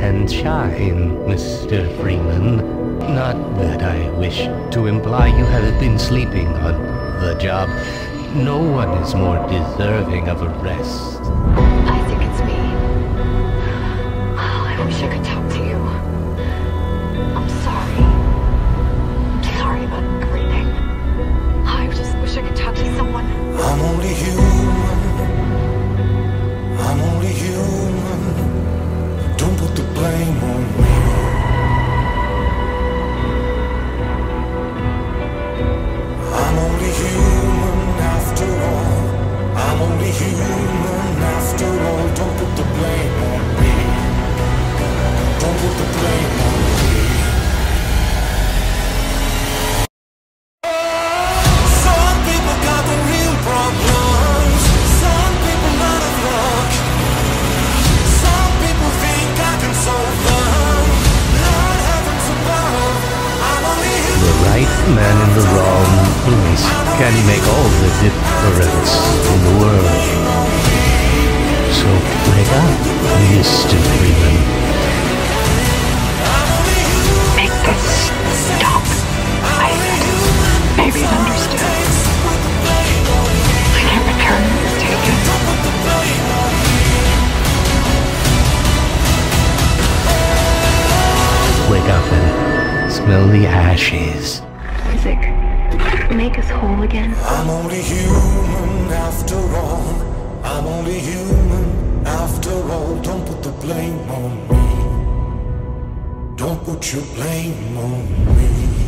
and shine, Mr. Freeman. Not that I wish to imply you have been sleeping on the job. No one is more deserving of a rest. I think it's me. Oh, I wish I could talk to you. I'm sorry. I'm sorry about everything. I just wish I could talk to someone. I'm only human. I'm only human. Don't put the blame on me. I'm only human after all. I'm only human after all. Don't put the blame on me. Don't put the blame on me. Some people got the real problems. Some people out of luck. Some people think I can solve them. Lord heavens above, I'm only human. The right man in the wrong place can make all the difference in the world. So wake up, Mr. Freeman. Make this stop. Maybe it understood. I can't return what was taken. Wake up and smell the ashes. Music. Make us whole again. I'm only human after all. I'm only human after all. Don't put the blame on me. Don't put your blame on me.